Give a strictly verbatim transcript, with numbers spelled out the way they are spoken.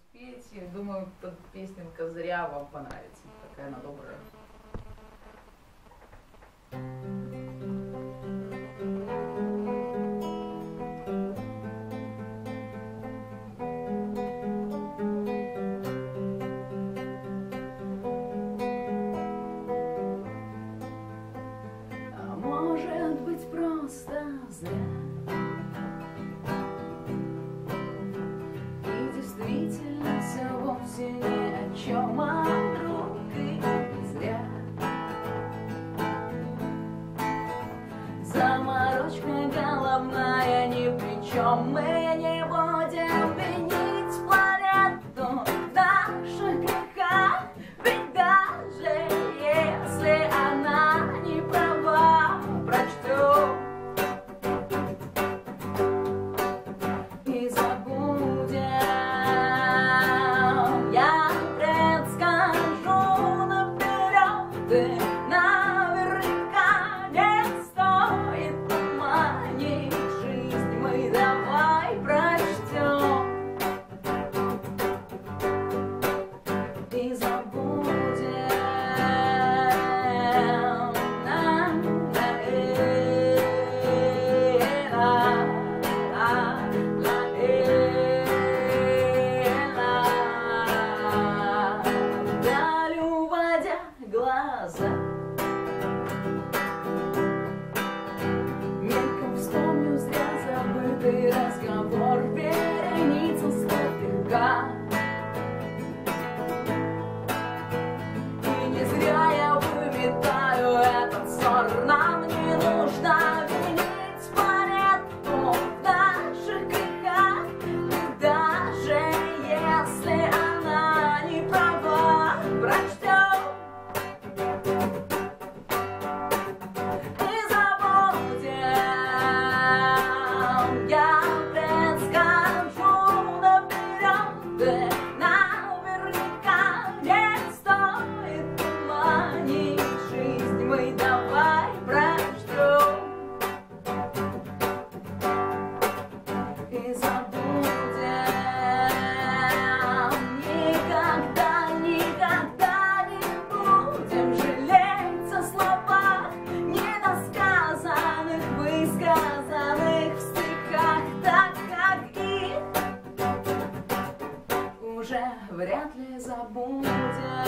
петь. Думаю, эта песенка зря вам понравится. Такая она добрая. А может быть, просто зря. И действительно все вовсе ни о чем, а вдруг и зря. Заморочка головная ни при чем. Мы не будем винить планету в наших грехах, ведь даже если она не права, прочтем и забудем. Я предскажу наперед, и наверняка не стоит туманить жизнь. Мы давай прочтем и забудем. Вдаль уводя глаза, мельком вспомню зря забытый разговор, вереница слов легка. И не зря я выметаю этот ссор. Нам не нужно винить планету в наших грехах, и даже если она не права, прочтем и забудем. Я предскажу наперед, и наверняка не стоит туманить жизнь. Мы давай прочтем и забудем. Никогда, никогда не будем жалеть о словах недосказанных, высказанных в стихах, так как их уже вряд ли забудем.